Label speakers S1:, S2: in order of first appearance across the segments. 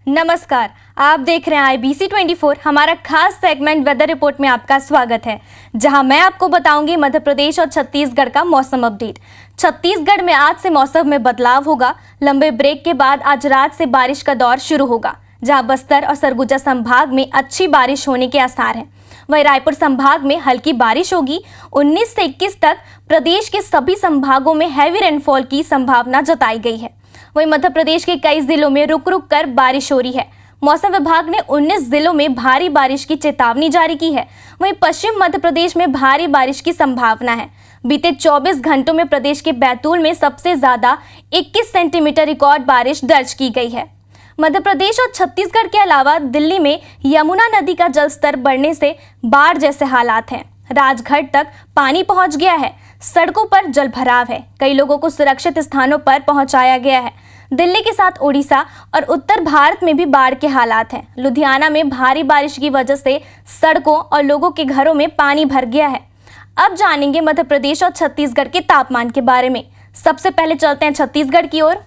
S1: नमस्कार, आप देख रहे हैं IBC 24। हमारा खास सेगमेंट वेदर रिपोर्ट में आपका स्वागत है, जहां मैं आपको बताऊंगी मध्य प्रदेश और छत्तीसगढ़ का मौसम अपडेट। छत्तीसगढ़ में आज से मौसम में बदलाव होगा। लंबे ब्रेक के बाद आज रात से बारिश का दौर शुरू होगा, जहां बस्तर और सरगुजा संभाग में अच्छी बारिश होने के आसार हैं। वहीं रायपुर संभाग में हल्की बारिश होगी। 19 से 21 तक प्रदेश के सभी संभागों में हैवी रेनफॉल की संभावना जताई गई है। वहीं मध्य प्रदेश के कई जिलों में रुक रुक कर बारिश हो रही है। मौसम विभाग ने 19 जिलों में भारी बारिश की चेतावनी जारी की है। वहीं पश्चिम मध्य प्रदेश में भारी बारिश की संभावना है। बीते 24 घंटों में प्रदेश के बैतूल में सबसे ज्यादा 21 सेंटीमीटर रिकॉर्ड बारिश दर्ज की गई है। मध्य प्रदेश और छत्तीसगढ़ के अलावा दिल्ली में यमुना नदी का जलस्तर बढ़ने से बाढ़ जैसे हालात हैं। राजघाट तक पानी पहुंच गया है। सड़कों पर जलभराव है। कई लोगों को सुरक्षित स्थानों पर पहुंचाया गया है। दिल्ली के साथ उड़ीसा और उत्तर भारत में भी बाढ़ के हालात हैं। लुधियाना में भारी बारिश की वजह से सड़कों और लोगों के घरों में पानी भर गया है। अब जानेंगे मध्य प्रदेश और छत्तीसगढ़ के तापमान के बारे में। सबसे पहले चलते हैं छत्तीसगढ़ की ओर।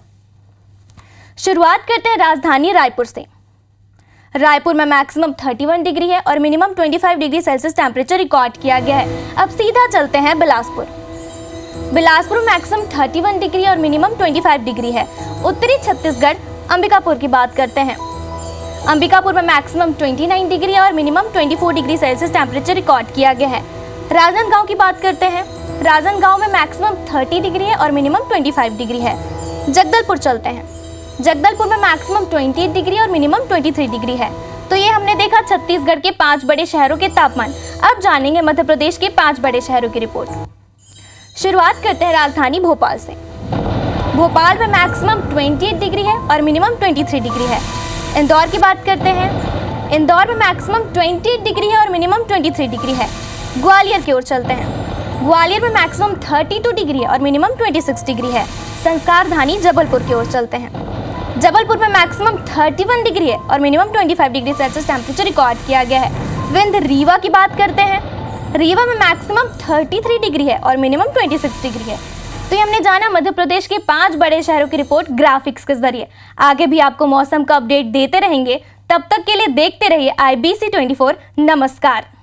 S1: शुरुआत करते हैं राजधानी रायपुर से। रायपुर में मैक्सिमम 31 डिग्री है और minimum 25 degree Celsius temperature record किया गया है। अब सीधा चलते हैं बिलासपुर। बिलासपुर में मैक्सिमम 31 डिग्री और मिनिमम 25 डिग्री है। उत्तरी छत्तीसगढ़ अंबिकापुर की बात करते हैं। अंबिकापुर में मैक्सिमम 29 डिग्री और minimum 24 degree Celsius temperature record किया गया है। राजनांदगांव की बात करते हैं। राजनांदगांव में मैक्सिमम 30 डिग्री है और मिनिमम 25 डिग्री है। जगदलपुर चलते हैं। जगदलपुर में मैक्सिमम 28 डिग्री और मिनिमम 23 डिग्री है। तो ये हमने देखा छत्तीसगढ़ के 5 बड़े शहरों के तापमान। अब जानेंगे मध्य प्रदेश के 5 बड़े शहरों की रिपोर्ट। शुरुआत करते हैं राजधानी भोपाल से। भोपाल में मैक्सिमम 28 डिग्री है और मिनिमम 23 डिग्री है। इंदौर की बात करते हैं। इंदौर में मैक्सिमम 28 डिग्री है और मिनिमम 23 डिग्री है। ग्वालियर की ओर चलते हैं। ग्वालियर में मैक्सिमम 32 डिग्री है और मिनिमम 26 डिग्री है। संस्कारधानी जबलपुर की ओर चलते हैं। जबलपुर में मैक्सिमम 31 डिग्री है और minimum 25 degree Celsius temperature record किया गया है। विंध रीवा की बात करते हैं। रीवा में मैक्सिमम 33 डिग्री है और मिनिमम 26 डिग्री है। तो ये हमने जाना मध्य प्रदेश के 5 बड़े शहरों की रिपोर्ट ग्राफिक्स के जरिए। आगे भी आपको मौसम का अपडेट देते रहेंगे। तब तक के लिए देखते रहिए IBC 24। नमस्कार।